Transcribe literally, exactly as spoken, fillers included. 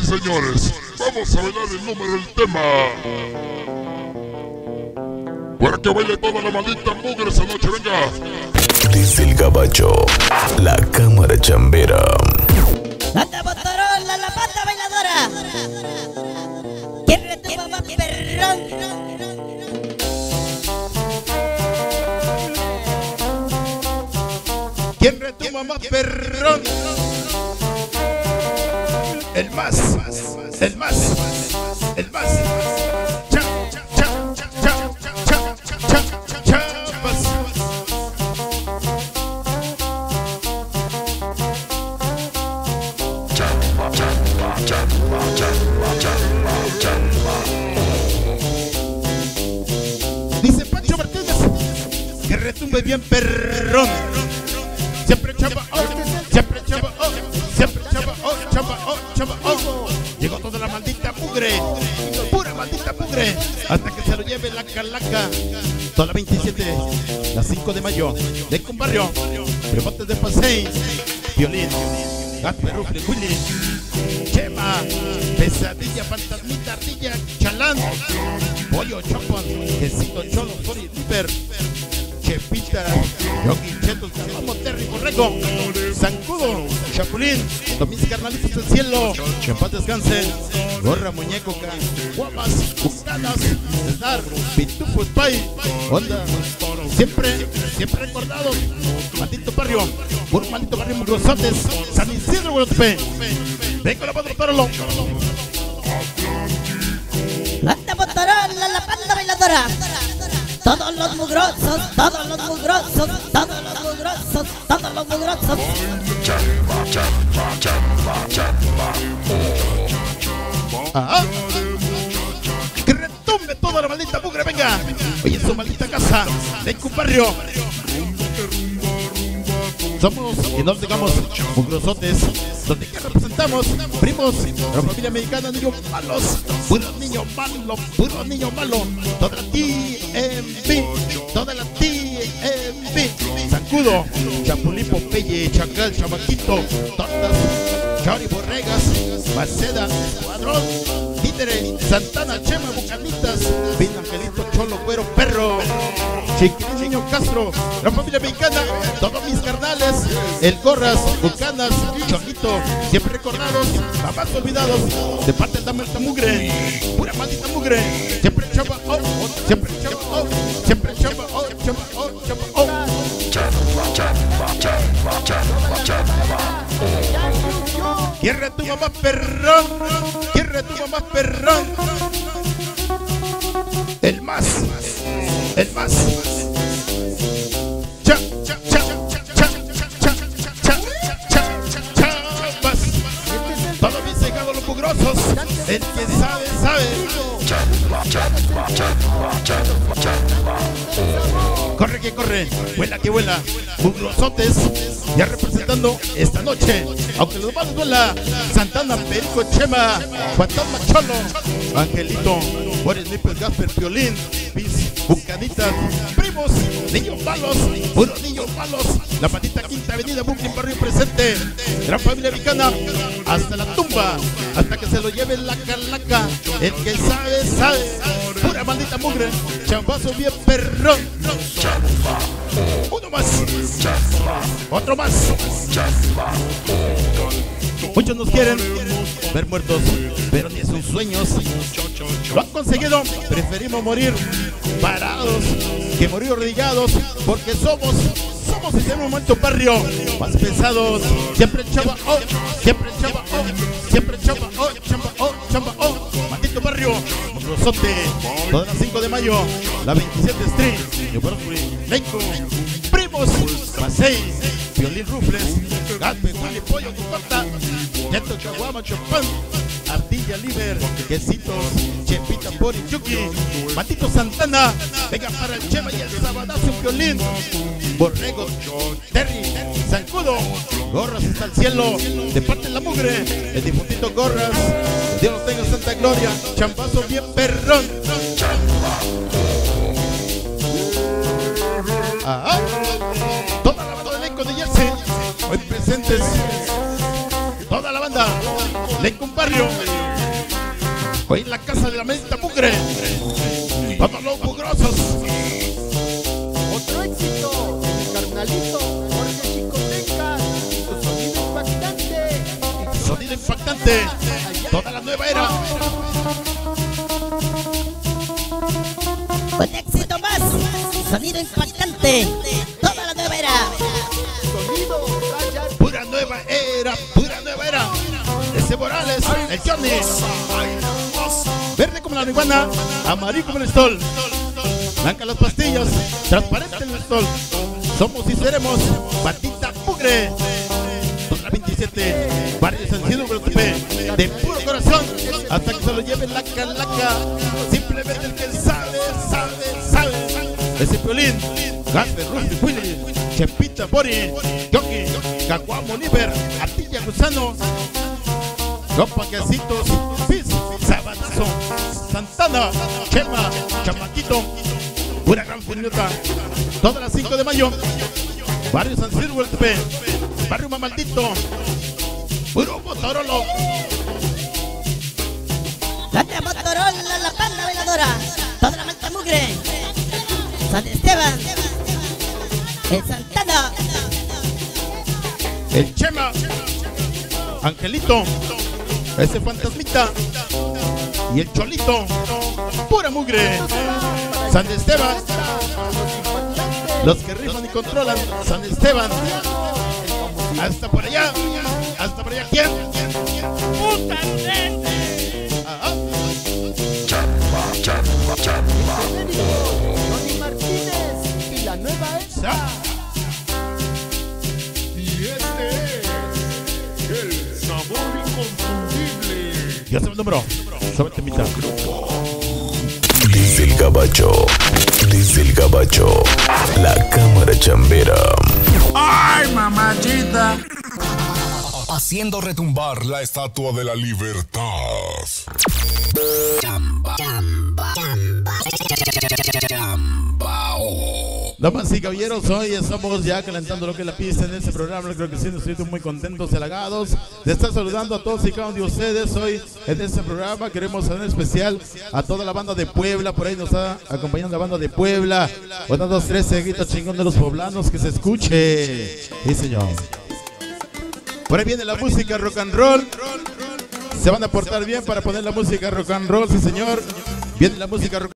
señores, vamos a bailar el número del tema. Para que baile toda la maldita mugre esa noche, venga. Desde el gabacho, la cámara chambera. ¡Anda, Motorola, la pata bailadora! ¿Quién retumba más perrón? ¿Quién retumba más perrón? El más, el más, el más. Cha, cha, cha, cha, cha, cha, cha, cha, más. Chamba, chamba, chamba, chamba, chamba, chamba. Dice Pancho Martínez que retumbe bien perrón. Siempre chamba, oh, siempre chamba, oh, siempre chamba, oh, chamba, oh, chamba, oh. Llegó toda la maldita mugre, pura maldita mugre, hasta que se lo lleve la calaca. Toda la veintisiete, la cinco de mayo, de Cumbarrio, Rebotes de Pasey, Violín, Gasper, Rufle, Willy, Chema, Pesadilla, Fantasmita, Ardilla, Chalán, Pollo, Chopon, Quesito, Cholo, Fori, Liber, Chepita, Yogi, Chetos, Calamo, Terry, Borrego, Zancudo, Chapulín, todos mis carnalitos del cielo, que en paz descansen, Gorra, Muñeco, Guamas, Bucanas, Cesar, Pitufo, Spy, Onda, siempre, siempre recordados, maldito barrio, puro maldito barrio, Mugrosotes, San Isidro, Guadalupe, ven con la padre Torolo. ¡Anda, Motorola, la pata bailadora! Todos los mugrosos, todos los mugrosos, todos los mugrosos, todos los mugrosos. Chamba, chamba, chamba, chamba. Ah, que retumbe toda la maldita mugre, venga. Oye, en su maldita casa, de Cumbarrio. Somos, y no digamos, mugrosotes, donde que representamos, primos, la familia mexicana, niños malos, puros niños malos, puros niños malos, toda la T M B, toda la T M B, Zancudo, Chapulín, Popeye, Chacal, Chamaquito, Tortas, Chori, Borregas, Maceda, Cuadrón, Títere, Santana, Chema, Bucanitas, Vin Angelito, Cholo, Güero, Perro, Chiquilín, Niño Castro, la familia mexicana, todos mis carnales, el Gorras, Bucanas, Chonito, siempre recordados, jamás olvidados, de parte de la maldita mugre, pura maldita mugre, siempre chamba, oh, oh, siempre chamba, oh, siempre chamba, oh, chamba, oh, chamba, oh. Chamba, chamba, chamba, chamba, chamba. ¿Quién retumba más perrón? ¿Quién retumba más perrón? El más, el más. Cha, cha, cha, cha, cha, cha, cha, cha, cha, más. Todos mis cegados los mugrosos, el que sabe, sabe. Chamba, chamba, chamba, chamba, chamba. Corre que corre, vuela que vuela, mugrosotes, ya representando esta noche, aunque los malos duela, Santana, Perico, Chema, Fantasma, Cholo, Angelito, Boris, Lipes, Gasper, Violín, Bis, Bucanitas, primos, niños malos, puros niños malos, la patita Quinta Avenida, Brooklyn, barrio presente, gran familia mexicana, hasta la tumba, hasta que se lo lleve la calaca, el que sabe, sabe, pura maldita mugre, chambazo bien perrón. Chamba, Uno más, chamba, otro más. chamba. Muchos nos quieren ver muertos, pero ni sus sueños lo han conseguido. Preferimos morir parados que morir arrodillados, porque somos, somos en este momento barrio más pesados. Siempre chamba, oh, siempre chamba, oh, siempre chamba, oh, chamba, oh, chamba, oh. Maldito barrio, Monrosote, todas las cinco de mayo, la veintisiete Street, New Brunswick, México, primos, Pasey, Violín, Rufles, Gaspe, Willy, Pollo, Tucota, Neto, Caguama, Chopán, Ardilla, Liber, Quesitos, Chepita, Bori, Chucky, Matito Santana, venga para el Chema y el Sabadazo, Violín, Borrego, Terry, Zancudo, Gorras hasta el cielo, de parte de la mugre, el difuntito Gorras, Dios los tenga en santa gloria, chambazo bien perrón. Ah, toda la banda de elenco de Jersey, hoy presentes, toda la banda, tengo un barrio. Hoy en la casa de la maldita mugre. Todos los mugrosos. Otro éxito de mi carnalito Jorge Chicoteca. Su sonido impactante. Sonido impactante. Toda la nueva era. Un éxito más. Sonido impactante. Toda la nueva era. Sonido Ryan. Pura nueva era. Pura nueva era. Ese Morales. El Johnny. Verde como la marihuana. Amarillo como el sol. Blanca las pastillas. Transparente el sol. Somos y seremos. Batita mugre. dos mil veintisiete. Barrio San Isidro de puro corazón. Hasta que se lo lleve la calaca. Simplemente el que sabe, sabe, sabe. Ese Piolín, Gasper, Rusty, Willy, Chepita, Bori, Yoki, Caguamo, Oliver, Artilla, Gusano, Los Paquecitos, Piz, Sabanazo, Santana, Chema, Chamaquito, una gran puñeta. Todas las cinco de mayo, Barrio San Isidro, Barrio Mamaldito, puro Motorolo. La de Motorola, la panda bailadora. Toda la manta mugre. San Esteban. El Santana. El Chema, Angelito, ese fantasmita y el Cholito, pura mugre. San Esteban, los que rifan y controlan. San Esteban, hasta por allá, hasta por allá. ¿Quién? ¡Puta! Ajá. Chamba, chamba, chamba. Johnny Martínez y la nueva era. Y este es el sabor inconfundible. Ya se me nombró. Sobre temita. Desde el gabacho, desde el gabacho, la cámara chambera. ¡Ay, mamachita! Haciendo retumbar la estatua de la libertad. Damas y caballeros, hoy estamos ya calentando lo que es la pista en este programa. Creo que sí, nos siento muy contentos y halagados de estar saludando a todos y cada uno de ustedes hoy en este programa. Queremos hacer en especial a toda la banda de Puebla. Por ahí nos está acompañando la banda de Puebla. Una, dos, tres, seguitos chingón de los poblanos, que se escuche. Sí, señor. Por ahí viene la música rock and roll. Se van a portar bien para poner la música rock and roll, sí, señor. Viene la música rock